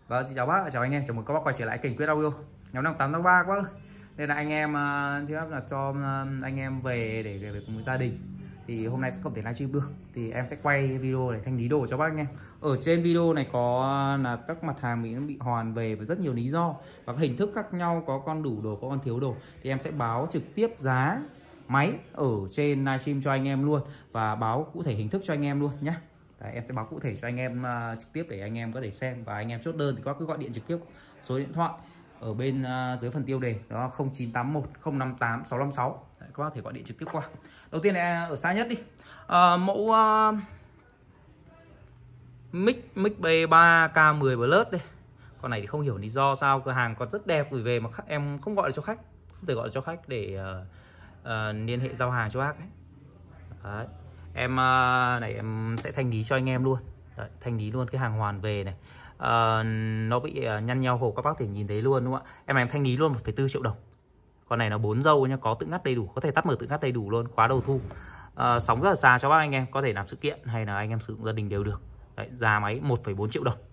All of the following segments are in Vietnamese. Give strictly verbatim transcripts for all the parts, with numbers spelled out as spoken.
Vâng, xin chào bác, chào anh em, chào mừng các bác quay trở lại kênh Quyết Audio. Nhóm năm tám tháng ba quá, nên là anh em uh, xin phép là cho uh, anh em về để về cùng với gia đình. Thì hôm nay sẽ không thể livestream được, thì em sẽ quay video để thanh lý đồ cho bác anh em. Ở trên video này có uh, là các mặt hàng bị bị hoàn về với rất nhiều lý do và các hình thức khác nhau, có con đủ đồ, có con thiếu đồ. Thì em sẽ báo trực tiếp giá máy ở trên livestream cho anh em luôn và báo cụ thể hình thức cho anh em luôn nhé. Đấy, em sẽ báo cụ thể cho anh em uh, trực tiếp để anh em có thể xem, và anh em chốt đơn thì các cứ gọi điện trực tiếp số điện thoại ở bên uh, dưới phần tiêu đề đó không chín tám một không năm tám sáu năm sáu. Đấy, các bác có thể gọi điện trực tiếp qua. Đầu tiên là ở xa nhất đi, uh, mẫu uh, mic mic B ba K mười Plus đây. Con này thì không hiểu lý do sao cửa hàng còn rất đẹp gửi về mà khách, em không gọi được cho khách, không thể gọi được cho khách để uh, uh, liên hệ giao hàng cho bác ấy. Đấy. Em này em sẽ thanh lý cho anh em luôn. Đấy, thanh lý luôn cái hàng hoàn về này. À, nó bị nhăn nhau hộp, các bác thể nhìn thấy luôn đúng không ạ? Em này em thanh lý luôn một phẩy bốn triệu đồng. Con này nó bốn dâu nhá, có tự ngắt đầy đủ, có thể tắt mở tự ngắt đầy đủ luôn, khóa đầu thu. À, sóng rất là xa cho bác anh em, có thể làm sự kiện hay là anh em sử dụng gia đình đều được. Đấy, giá máy một phẩy bốn triệu đồng.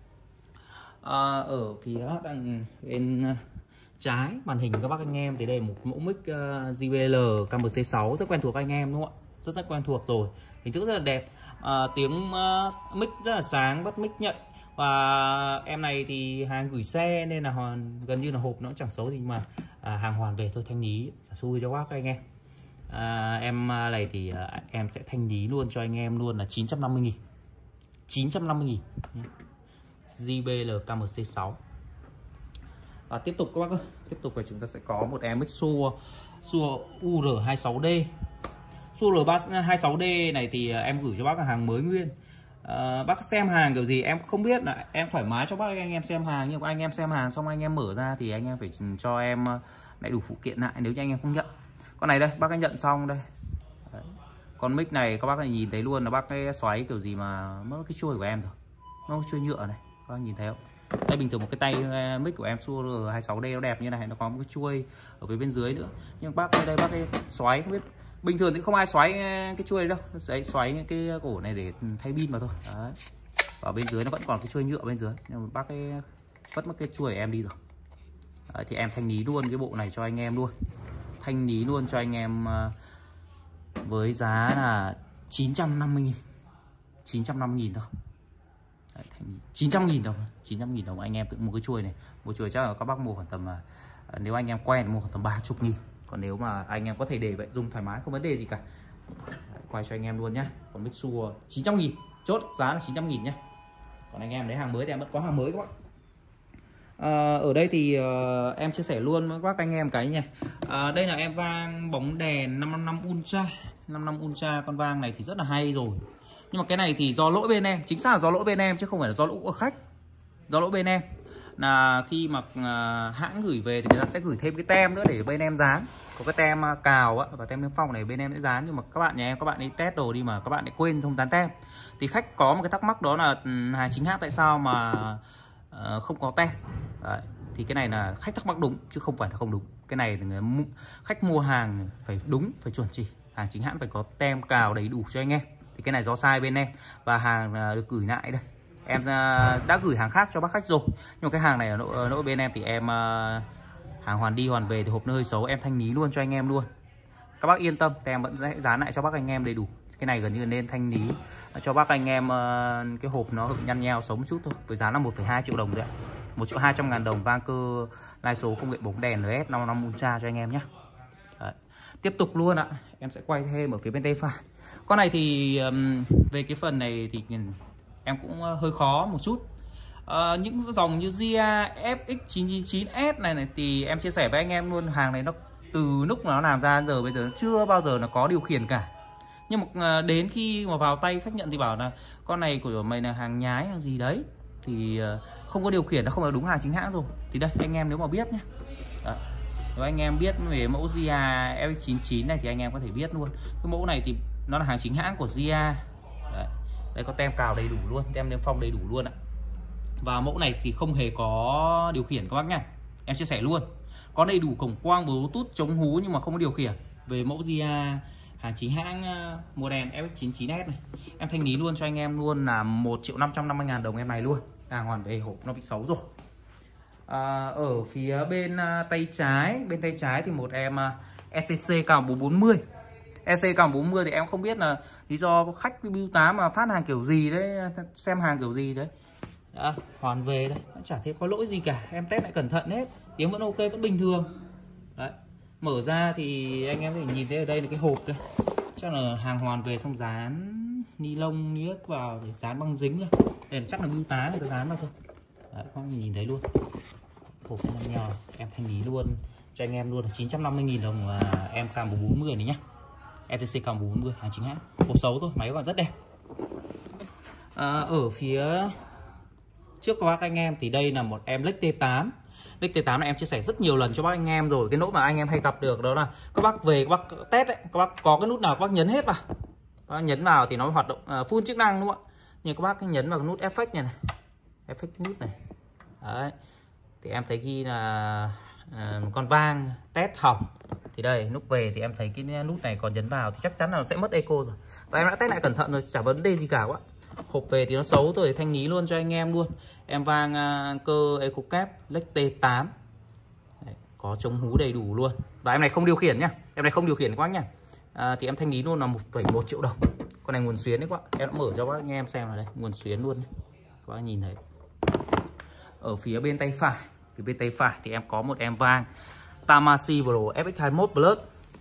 À, ở phía đằng bên trái màn hình các bác anh em thì đây là một mẫu mic uh, J B L K M C sáu rất quen thuộc anh em đúng không ạ? Rất rất quen thuộc rồi, hình thức rất là đẹp, à, tiếng uh, mic rất là sáng, bắt mic nhận. Và em này thì hàng gửi xe nên là hoàn gần như là hộp nó chẳng xấu gì mà à, hàng hoàn về thôi, thanh lý trả xui cho bác anh em. À, em này thì à, em sẽ thanh lý luôn cho anh em luôn là chín trăm năm mươi nghìn, chín trăm năm mươi nghìn J B L K M C sáu. Và tiếp tục các bác ơi, tiếp tục là chúng ta sẽ có một em mic Shure Shure U R hai mươi sáu D. Shure hai mươi sáu D này thì em gửi cho bác là hàng mới nguyên. À, bác xem hàng kiểu gì em không biết, là em thoải mái cho bác anh em xem hàng, nhưng mà anh em xem hàng xong anh em mở ra thì anh em phải cho em lại đủ phụ kiện lại nếu như anh em không nhận. Con này đây bác anh nhận xong đây. Đấy. Con mic này các bác này nhìn thấy luôn là bác cái xoáy kiểu gì mà mất cái chuôi của em rồi, nó cái chuôi nhựa này, các bác nhìn thấy không? Đây bình thường một cái tay mic của em Shure hai mươi sáu D nó đẹp như này, nó có một cái chuôi ở phía bên dưới nữa, nhưng bác đây, đây bác cái xoáy không biết, bình thường thì không ai xoáy cái chuôi đâu, đấy, xoáy cái cổ này để thay pin vào thôi. Đấy. Ở bên dưới nó vẫn còn cái chuôi nhựa bên dưới, nhưng mà bác cái vứt mất cái chuôi của em đi rồi. Đấy, thì em thanh lý luôn cái bộ này cho anh em luôn, thanh lý luôn cho anh em với giá là chín trăm năm mươi nghìn, chín trăm năm mươi nghìn thôi. Đấy, chín trăm nghìn đồng, chín trăm nghìn đồng anh em tự mua cái chuôi này. Một chuôi chắc là các bác mua khoảng tầm, nếu anh em quen mua khoảng tầm ba mươi nghìn. Còn nếu mà anh em có thể để vậy dùng thoải mái không vấn đề gì cả. Đấy, quay cho anh em luôn nhá. Còn mic Shure chín trăm nghìn, chốt giá là chín trăm nghìn nhá. Còn anh em lấy hàng mới thì em vẫn có hàng mới các bạn. À, ở đây thì uh, em chia sẻ luôn với các anh em cái nha. À, đây là em vang bóng đèn năm năm năm Ultra, năm năm Ultra. Con vang này thì rất là hay rồi. Nhưng mà cái này thì do lỗi bên em, chính xác là do lỗi bên em chứ không phải là do lỗi của khách. Do lỗi bên em là khi mà uh, hãng gửi về thì người ta sẽ gửi thêm cái tem nữa để bên em dán. Có cái tem uh, cào á, và tem niêm phong này bên em sẽ dán, nhưng mà các bạn nhà em các bạn đi test đồ đi mà các bạn lại quên không dán tem. Thì khách có một cái thắc mắc đó là um, hàng chính hãng tại sao mà uh, không có tem. Đấy. Thì cái này là khách thắc mắc đúng chứ không phải là không đúng. Cái này là người mua, khách mua hàng phải đúng, phải chuẩn chỉ, hàng chính hãng phải có tem cào đầy đủ cho anh em. Thì cái này do sai bên em, và hàng uh, được gửi lại đây. Em đã gửi hàng khác cho bác khách rồi, nhưng mà cái hàng này ở nội, nội bên em thì em uh, hàng hoàn đi hoàn về thì hộp nó hơi xấu, em thanh lý luôn cho anh em luôn. Các bác yên tâm, tem vẫn sẽ dán lại cho bác anh em đầy đủ. Cái này gần như nên thanh lý cho bác anh em uh, cái hộp nó nhăn nheo xấu một chút thôi, với giá là một phẩy hai triệu đồng đấy ạ. một triệu hai trăm ngàn đồng vang cơ lai số công nghệ bóng đèn N S năm năm Ultra cho anh em nhé. Đấy. Tiếp tục luôn ạ, em sẽ quay thêm ở phía bên tay phải. Con này thì um, về cái phần này thì em cũng hơi khó một chút. À, những dòng như Zia F X chín chín chín S này này thì em chia sẻ với anh em luôn, hàng này nó từ lúc mà nó làm ra đến giờ bây giờ nó chưa bao giờ nó có điều khiển cả. Nhưng mà đến khi mà vào tay khách nhận thì bảo là con này của mày là hàng nhái hàng gì đấy, thì không có điều khiển, nó không là đúng hàng chính hãng rồi. Thì đây anh em nếu mà biết nhé, nếu anh em biết về mẫu Zia F X chín chín này thì anh em có thể biết luôn. Cái mẫu này thì nó là hàng chính hãng của Zia. Đấy. Đây có tem cào đầy đủ luôn, tem niêm phong đầy đủ luôn ạ. Và mẫu này thì không hề có điều khiển các bác nhá. Em chia sẻ luôn. Có đầy đủ cổng quang Bluetooth chống hú nhưng mà không có điều khiển. Về mẫu Zia hàng chính hãng uh, model F X chín chín S này. Em thanh lý luôn cho anh em luôn là một triệu năm trăm năm mươi ngàn đồng em này luôn. Đang hoàn về, hộp nó bị xấu rồi. À, ở phía bên uh, tay trái, bên tay trái thì một em uh, E T C K bốn bốn mươi. E C K bốn mươi thì em không biết là lý do khách bưu tá mà phát hàng kiểu gì đấy, xem hàng kiểu gì đấy. Đã, hoàn về đây, chả thấy có lỗi gì cả. Em test lại cẩn thận hết, tiếng vẫn ok, vẫn bình thường. Đấy, mở ra thì anh em có thể nhìn thấy ở đây là cái hộp đây. Chắc là hàng hoàn về xong dán ni lông niếc vào để dán băng dính thôi. Đây là chắc là bưu tá người ta dán vào thôi. Đấy, các bạn nhìn thấy luôn. Hộp nó nhỏ, em thanh lý luôn cho anh em luôn là chín trăm năm mươi nghìn đồng à, em K bốn bốn mươi này nhá. E T C K bốn bốn mươi hàng chính hãng. Hộp xấu thôi, máy còn rất đẹp. À, ở phía trước các bác anh em thì đây là một em Lex T tám. Lex T tám này em chia sẻ rất nhiều lần cho bác anh em rồi. Cái nỗi mà anh em hay gặp được đó là các bác về các bác test ấy, các bác có cái nút nào các bác nhấn hết vào. Các bác nhấn vào thì nó hoạt động uh, full chức năng đúng không ạ? Nhưng các bác nhấn vào cái nút Effect này này. Effect nút này. Đấy. Thì em thấy khi là uh, con vang test hỏng thì đây nút về thì em thấy cái nút này còn nhấn vào thì chắc chắn là nó sẽ mất eco rồi. Và em đã test lại cẩn thận rồi, chả vấn đề gì cả quá. Hộp về thì nó xấu rồi, thanh lý luôn cho anh em luôn. Em vang uh, cơ EcoCap Lex T tám. Đấy, có chống hú đầy đủ luôn. Và em này không điều khiển nhá. Em này không điều khiển các bác nhá. À, thì em thanh lý luôn là một phẩy một triệu đồng. Con này nguồn xuyến đấy các bác. Em đã mở cho các anh em xem vào đây, nguồn xuyến luôn. Các bác nhìn thấy. Ở phía bên tay phải, phía bên tay phải thì em có một em vang Tamashii Pro F X hai mươi mốt Plus.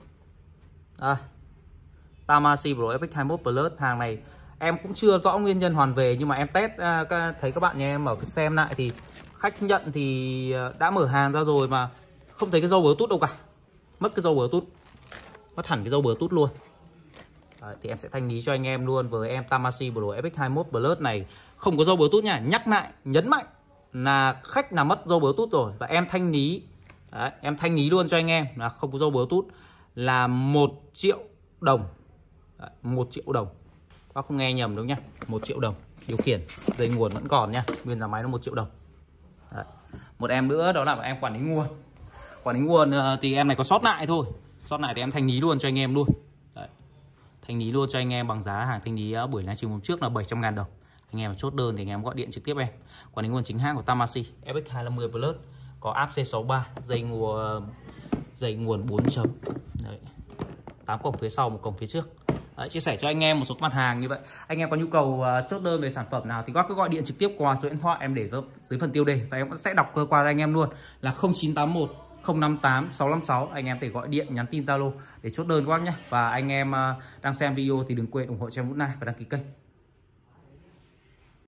À, Tamashii Pro F X hai mươi mốt Plus, hàng này em cũng chưa rõ nguyên nhân hoàn về, nhưng mà em test uh, thấy các bạn nhà em ở xem lại thì khách nhận thì đã mở hàng ra rồi mà không thấy cái dấu Bluetooth đâu cả. Mất cái dấu Bluetooth. Mất hẳn cái dấu Bluetooth luôn. Đấy, thì em sẽ thanh lý cho anh em luôn với em Tamashii Pro F X hai mươi mốt Plus này không có dấu Bluetooth nha. Nhắc lại, nhấn mạnh là khách là mất dấu Bluetooth rồi và em thanh lý. Đấy, em thanh lý luôn cho anh em là không có dấu Bluetooth là một triệu đồng. Đấy, một triệu đồng. Bác không nghe nhầm đâu nhá, một triệu đồng. Điều khiển, dây nguồn vẫn còn nha, nguyên giá máy nó một triệu đồng. Đấy. Một em nữa đó là em quản lý nguồn. Quản lý nguồn thì em này có sót lại thôi. Sót lại thì em thanh lý luôn cho anh em luôn. Đấy. Thanh lý luôn cho anh em bằng giá hàng thanh lý buổi livestream hôm trước là bảy trăm ngàn đồng. Anh em chốt đơn thì anh em gọi điện trực tiếp em. Quản lý nguồn chính hãng của Tamashii F X hai trăm năm mươi Plus, có áp C sáu ba, dây nguồn dây nguồn bốn chấm. Đấy. tám cổng phía sau, một cổng phía trước. Đấy, chia sẻ cho anh em một số mặt hàng như vậy. Anh em có nhu cầu uh, chốt đơn về sản phẩm nào thì các cứ gọi điện trực tiếp qua số điện thoại em để dưới phần tiêu đề và em sẽ đọc cơ qua cho anh em luôn là không chín tám một không năm tám sáu năm sáu. Anh em thể gọi điện, nhắn tin Zalo để chốt đơn các bác nhé. Và anh em uh, đang xem video thì đừng quên ủng hộ cho em lúc này và đăng ký kênh.